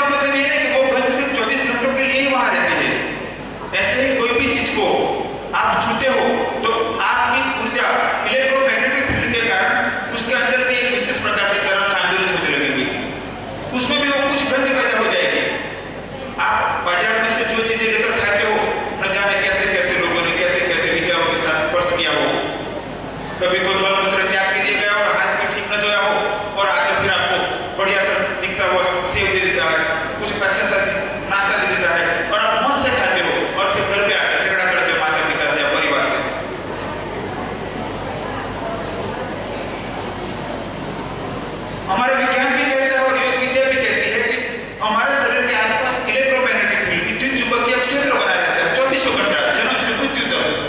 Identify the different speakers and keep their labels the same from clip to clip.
Speaker 1: इसका मतलब ये है कि वो गंध सिर्फ 24 घंटों के लिए ही वहां रहती है। ऐसे ही कोई भी चीज को आप छूते हो तो आपकी ऊर्जा इलेक्ट्रोमैग्नेटिक फील्ड के कारण उसके अंदर की एक विशेष प्रकार की तरंग आंदोलित होने लगेगी, उसमें भी वो कुछ गंध पैदा हो जाएगी। आप बाजार में से जो चीजें लेकर खाते हो, न जाने कैसे कैसे लोगों ने कैसे कैसे विचारों के साथ स्पर्श किया हो, कभी कोई मलमूत्र त्याग के लिए गया और हाथ भी ठीक न धोया हो और आकर फिर आपको बढ़िया सा दिखता हुआ सेव दे देता है, कुछ अच्छा सा नाश्ता दे देता है और आप मन से खाते हो और फिर घर पे आकर झगड़ा करते हो माता पिता से या परिवार से। हमारे विज्ञान भी कहता है और योग विद्या भी कहती है कि हमारे शरीर के आसपास इलेक्ट्रोमैग्नेटिक फील्ड विद्युत चुंबकीय क्षेत्र बनाया जाता है 24 घंटा जन्म से मृत्यु तक।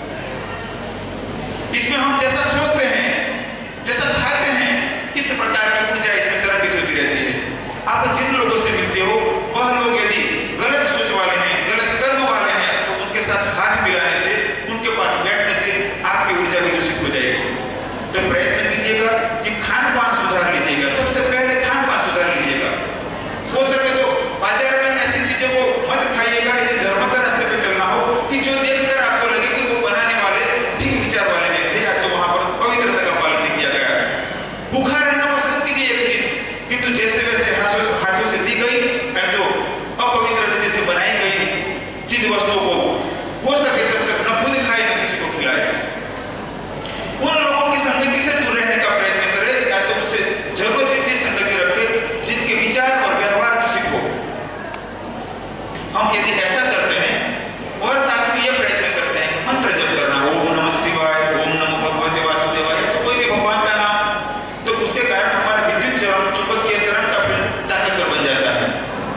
Speaker 1: इसमें हम जैसा सोचते हैं, जैसा खाते हैं, इस प्रकार की ऊर्जा इसमें तरंगित होती रहती है। आप जिन लोगों से मिलते हो वह लोग यदि गलत सोच वाले हैं, गलत कर्म वाले हैं, तो उनके साथ हाथ मिलाने से, उनके पास बैठने से आपकी ऊर्जा भी दूषित हो जाएगी। तो प्रयत्न कीजिएगा कि खान पान सुधार लीजिएगा, सबसे पहले खान पान सुधार लीजिएगा। हो सके तो बाजार में ऐसी चीजों को मत खाइएगा यदि धर्म का रास्ते पे चलना हो कि जो देखकर आपको लगे कि वो बनाने वाले ठीक विचार वाले नहीं थे या तो वहां पर पवित्रता का पालन नहीं किया गया है। भूखा रहना पसंद कीजिए एक दिन, किंतु जैसे वैसे हाथों से दी गई या तो अपवित्र तरीके से बनाई गई चीज वस्तुओं को हो सके तब तक न खुद खाए न किसी को खिलाए। उन लोगों की संगति से दूर रहने का प्रयत्न करें या तो उनसे जरूरत जितनी संगति रखें जिनके विचार और व्यवहार दूषित हो। हम यदि ऐसा करते हैं और साथ में यह प्रयत्न करते हैं मंत्र जप करना, ओम नमः शिवाय, ओम नमो भगवते वासुदेवाय, तो कोई भी भगवान का नाम, तो उसके कारण हमारा विद्युत चुंबकीय तरंग का फील्ड ताकतवर बन जाता है।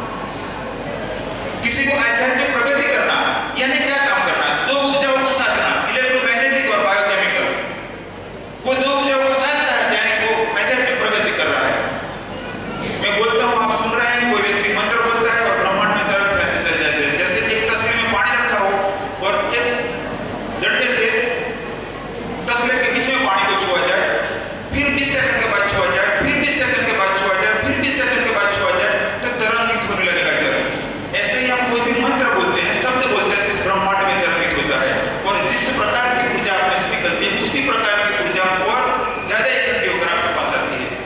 Speaker 1: किसी को आध्यात्मिक प्रगति करना यानी क्या काम करना, दो ऊर्जाओं को साधना, इलेक्ट्रोमैग्नेटिक और बायोकेमिकल। वो दो ऊर्जाओं को साधता है यानी वो आध्यात्मिक प्रगति कर रहा है। मैं बोलता हूँ, आप सुन रहे हैं, कोई व्यक्ति मंत्र बोलता है और ब्रह्मांड में तरंग फैलते चले जाते हैं। जैसे एक तसले में पानी रखा हो और एक डंडे से तसले के बीच में पानी को छुआ जाए, फिर 20 सेकंड के बाद छुआ जाए, फिर 20 सेकंड के बाद छुआ जाए, फिर 20 सेकंड के बाद छुआ जाए, तो तरंगित होने लगेगा जल। ऐसे ही हम कोई भी मंत्र बोलते हैं, शब्द बोलते हैं, इस ब्रह्मांड में तरंगित होता है और जिस प्रकार की ऊर्जा आप में से निकलती है उसी प्रकार की ऊर्जा और ज्यादा इकट्ठी होकर आपके पास आती है।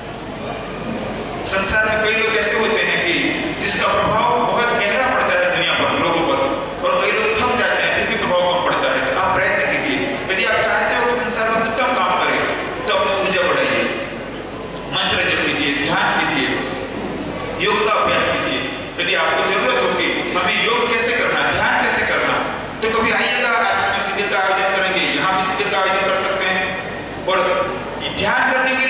Speaker 1: संसार में कई लोग ऐसे होते हैं कि जिसका प्रभाव बहुत गहरा पड़ता है दुनिया पर लोगों पर, और कई लोग थक जाते हैं फिर भी प्रभाव कम पड़ता है। तो आप प्रयत्न कीजिए, यदि आप चाहते हो संसार में उत्तम काम करें तो अपनी ऊर्जा बढ़ाइए, मंत्र जप कीजिए, ध्यान कीजिए, योग का अभ्यास कीजिए। यदि आपको जरूरत होगी हमें योग कैसे करना, ध्यान कैसे करना, तो कभी आइएगा, आश्रम में शिविर का आयोजन करेंगे, यहाँ भी शिविर का आयोजन कर सकते हैं। और ध्यान करने के